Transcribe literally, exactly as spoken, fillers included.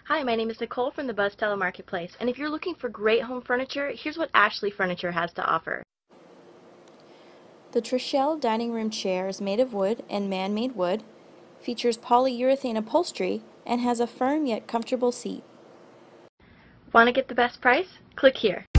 Hi, my name is Nicole from the Buzztala Marketplace, and if you're looking for great home furniture, here's what Ashley Furniture has to offer. The Trishelle Dining Room Chair is made of wood and man-made wood, features polyurethane upholstery, and has a firm yet comfortable seat. Want to get the best price? Click here.